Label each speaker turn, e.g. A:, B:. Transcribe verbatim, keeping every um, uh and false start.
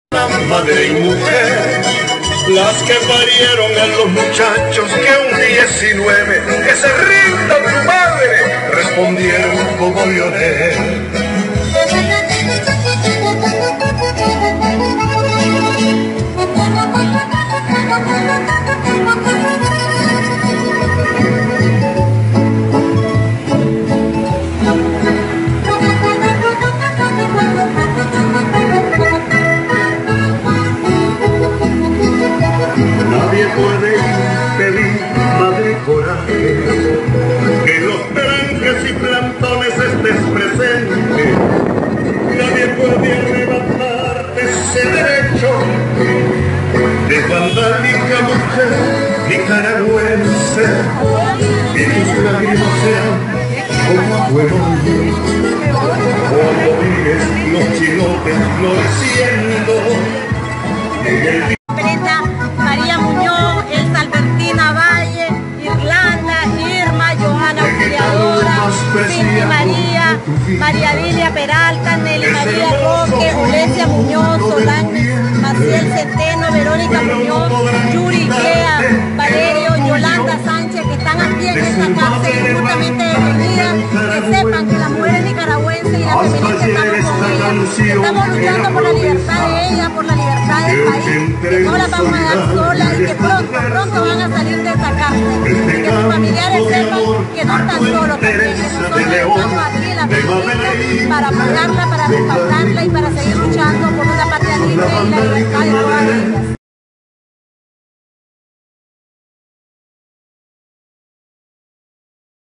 A: Madre y mujer, las que parieron a los muchachos que un diecinueve, que se rinda tu madre, respondieron como Lionel. Nadie puede impedir, madre coraje, que los tranques y plantones estés presente. Nadie puede arrebatarte ese derecho de vandálica mujer nicaragüense, que tus lágrimas sean como abuelo. Cuando mires los chilotes floreciendo en el día.
B: María Muñoz, Elsa Albertina Valle, Irlanda, Irma, Johanna Auxiliadora, Cindy María, María Vilia Peralta, Nelly María Roque, Olesia Muñoz, Solange Maciel Centeno, Verónica Muñoz, Yuri Clea, Valerio, Yolanda Sánchez, que están aquí en esta cárcel injustamente detenidas, que sepan que las mujeres nicaragüenses y las feministas estamos con ellas, estamos luchando por la libertad de ellas, por la libertad del país, que no las vamos a dar solas y que pronto, pronto van a salir de esta cárcel, y que sus familiares sepan que no están solos también, que nosotros estamos aquí en la feministas para apoyarla, para respaldarla y para seguir luchando por una patria libre y la libertad de todas.